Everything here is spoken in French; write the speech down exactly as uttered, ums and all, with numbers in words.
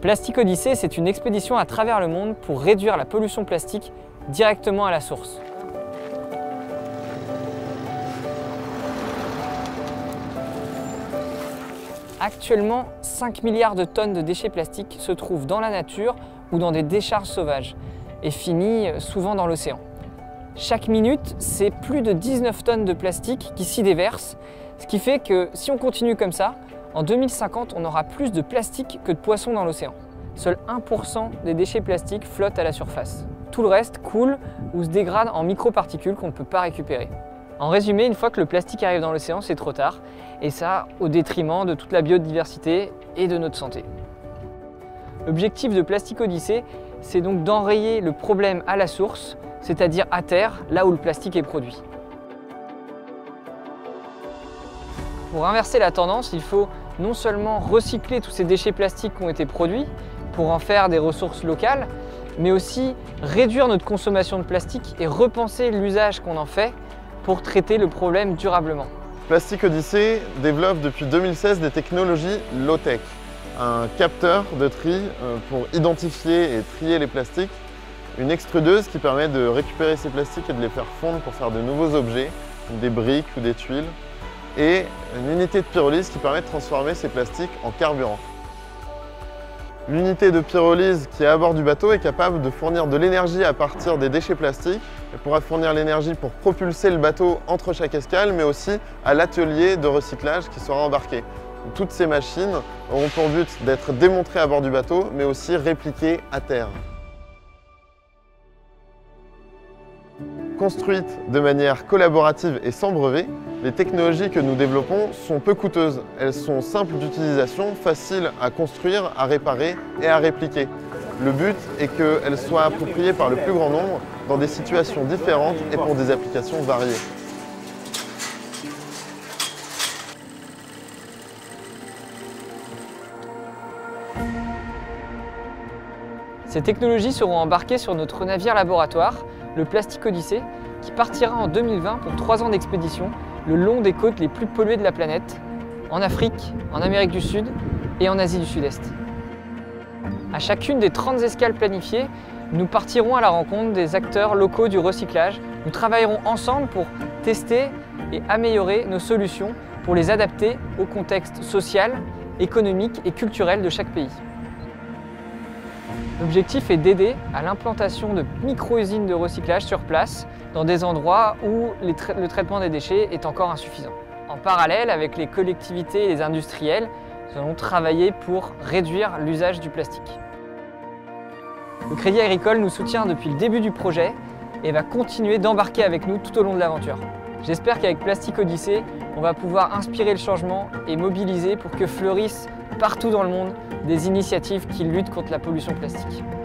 Plastic Odyssey, c'est une expédition à travers le monde pour réduire la pollution plastique directement à la source. Actuellement, cinq milliards de tonnes de déchets plastiques se trouvent dans la nature ou dans des décharges sauvages et finissent souvent dans l'océan. Chaque minute, c'est plus de dix-neuf tonnes de plastique qui s'y déversent, ce qui fait que si on continue comme ça, en deux mille cinquante, on aura plus de plastique que de poissons dans l'océan. Seul un pour cent des déchets plastiques flottent à la surface. Tout le reste coule ou se dégrade en microparticules qu'on ne peut pas récupérer. En résumé, une fois que le plastique arrive dans l'océan, c'est trop tard, et ça au détriment de toute la biodiversité et de notre santé. L'objectif de Plastic Odyssey, c'est donc d'enrayer le problème à la source, c'est-à-dire à terre, là où le plastique est produit. Pour inverser la tendance, il faut non seulement recycler tous ces déchets plastiques qui ont été produits pour en faire des ressources locales, mais aussi réduire notre consommation de plastique et repenser l'usage qu'on en fait pour traiter le problème durablement. Plastic Odyssey développe depuis deux mille seize des technologies low-tech. Un capteur de tri pour identifier et trier les plastiques, une extrudeuse qui permet de récupérer ces plastiques et de les faire fondre pour faire de nouveaux objets, des briques ou des tuiles, et une unité de pyrolyse qui permet de transformer ces plastiques en carburant. L'unité de pyrolyse qui est à bord du bateau est capable de fournir de l'énergie à partir des déchets plastiques. Elle pourra fournir l'énergie pour propulser le bateau entre chaque escale, mais aussi à l'atelier de recyclage qui sera embarqué. Toutes ces machines auront pour but d'être démontrées à bord du bateau, mais aussi répliquées à terre. Construites de manière collaborative et sans brevet, les technologies que nous développons sont peu coûteuses. Elles sont simples d'utilisation, faciles à construire, à réparer et à répliquer. Le but est qu'elles soient appropriées par le plus grand nombre dans des situations différentes et pour des applications variées. Ces technologies seront embarquées sur notre navire laboratoire, le Plastic Odyssey, qui partira en deux mille vingt pour trois ans d'expédition le long des côtes les plus polluées de la planète, en Afrique, en Amérique du Sud et en Asie du Sud-Est. À chacune des trente escales planifiées, nous partirons à la rencontre des acteurs locaux du recyclage. Nous travaillerons ensemble pour tester et améliorer nos solutions pour les adapter au contexte social, économique et culturel de chaque pays. L'objectif est d'aider à l'implantation de micro-usines de recyclage sur place dans des endroits où le traitement des déchets est encore insuffisant. En parallèle, avec les collectivités et les industriels, nous allons travailler pour réduire l'usage du plastique. Le Crédit Agricole nous soutient depuis le début du projet et va continuer d'embarquer avec nous tout au long de l'aventure. J'espère qu'avec Plastic Odyssey, on va pouvoir inspirer le changement et mobiliser pour que fleurissent partout dans le monde des initiatives qui luttent contre la pollution plastique.